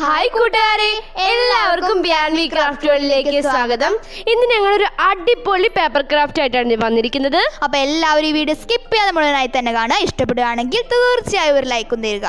Hi കൂട്ടുകാരെ, എല്ലാവർക്കും ബിയാൻവി craft വേൾഡിലേക്ക് സ്വാഗതം. ഇന്ന് ഞങ്ങളൊരു അടിപൊളി പേപ്പർ ക്രാഫ്റ്റ് ആയിട്ടാണ് വന്നിരിക്കുന്നത്. അപ്പോൾ എല്ലാവരും ഈ വീഡിയോ സ്കിപ്പ് ചെയ്യാതെ മുഴുവനായി തന്നെ കാണുക. ഇഷ്ടപ്പെടുകയാണെങ്കിൽ തീർച്ചയായും ഒരു ലൈക്കും തരിക.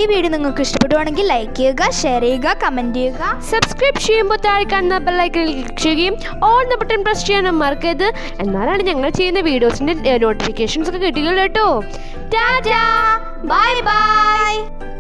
ഈ വീഡിയോ നിങ്ങൾക്ക് ഇഷ്ടപ്പെടുവാണെങ്കിൽ ലൈക്ക് ചെയ്യുക, ഷെയർ ചെയ്യുക, കമൻറ്റ് ചെയ്യുക. സബ്സ്ക്രൈബ് ചെയ്യുമ്പോൾ താഴെ കാണുന്ന ബെല്ലൈക്കണിൽ ക്ലിക്ക് ചെയ്യുകയും ഓൾ എന്ന ബട്ടൺ പ്രസ് ചെയ്യാനും മറക്കരുത്. എന്നാലാണ് ഞങ്ങൾ ചെയ്യുന്ന വീഡിയോസിൻ്റെ നോട്ടിഫിക്കേഷൻസ് ഒക്കെ കിട്ടുകയുള്ളൂ കേട്ടോ. Tata, bye by.